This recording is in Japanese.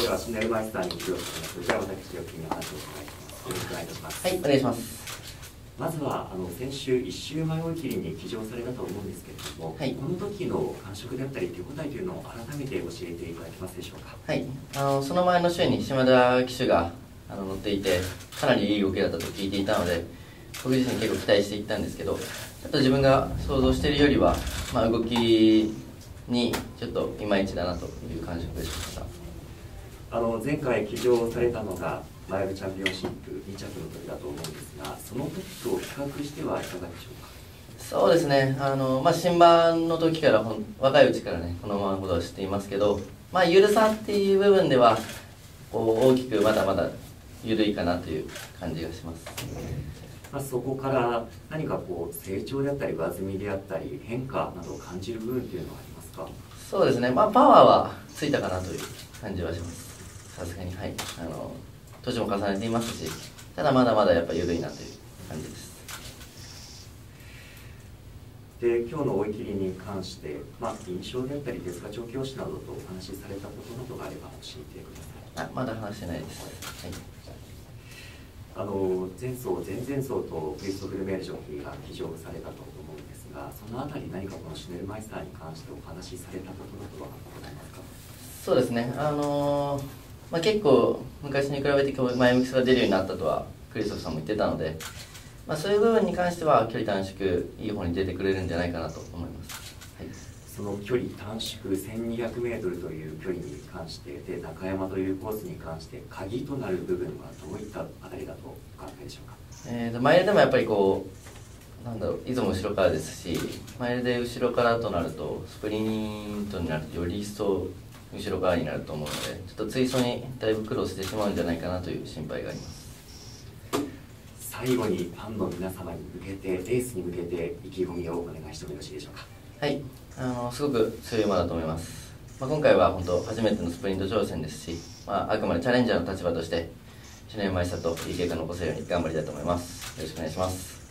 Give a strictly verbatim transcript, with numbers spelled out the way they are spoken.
ではシネルマイスターに起用されます藤山武史よきにお話をお願いします。よろしくお願いいたします。 はい、お願いします。 まずはあの先週いっ週前追い切りに騎乗されたと思うんですけれども、はい、この時の感触であったり手応えというのを改めて教えていただけますでしょうか。 はい、あのその前の週に島田騎手があの乗っていてかなりいい動きだったと聞いていたので、僕自身結構期待していったんですけど、ちょっと自分が想像しているよりは、まあ、動きにちょっといまいちだなという感触でした。 あの前回騎乗されたのがマイルチャンピオンシップに着の時だと思うんですが、その時と比較してはいかがでしょうか。 そうですね、あの、まあ、新馬の時からほん若いうちからねこの馬のことは知っていますけど、まあ、緩さっていう部分ではこう大きくまだまだ緩いかなという感じがします。 まあ、そこから何かこう成長であったり上積みであったり変化などを感じる部分というのはありますか。 そうですね、まあ、パワーはついたかなという感じはします。さすがに、はい、あの年も重ねていますし、ただまだまだやっぱ緩いなという感じです。 で今日の追い切りに関して、まあ、印象であったりですが調教師などとお話しされたことなどがあれば教えてください。 あ、まだ話してないです。はい、 あの前走、前々走とクリストフル・メールジョッキーが騎乗されたと思うんですが、そのあたり何かこのシュネルマイスターに関してお話しされたことなどはございますか。 そうですね、あのーまあ、結構昔に比べて前向きさが出るようになったとはクリストフさんも言ってたので、まあ、そういう部分に関しては距離短縮いい方に出てくれるんじゃないかなと思います。はい、 その距離短縮せんにひゃくメートルという距離に関してで中山というコースに関して鍵となる部分はどういったあたりだとお考えでしょうか。 えーとマイルでもやっぱりこうなんだろう、いつも後ろからですし、マイルで後ろからとなるとスプリントになるとより一層後ろ側になると思うので、ちょっと追走にだいぶ苦労してしまうんじゃないかなという心配があります。 最後にファンの皆様に向けてレースに向けて意気込みをお願いしてもよろしいでしょうか。 はい、あのすごく強い馬だと思います。まあ、今回は本当初めてのスプリント挑戦ですし、まあ、あくまでチャレンジャーの立場としてシュネルマイスターといい結果を残せるように頑張りたいと思います。よろしくお願いします。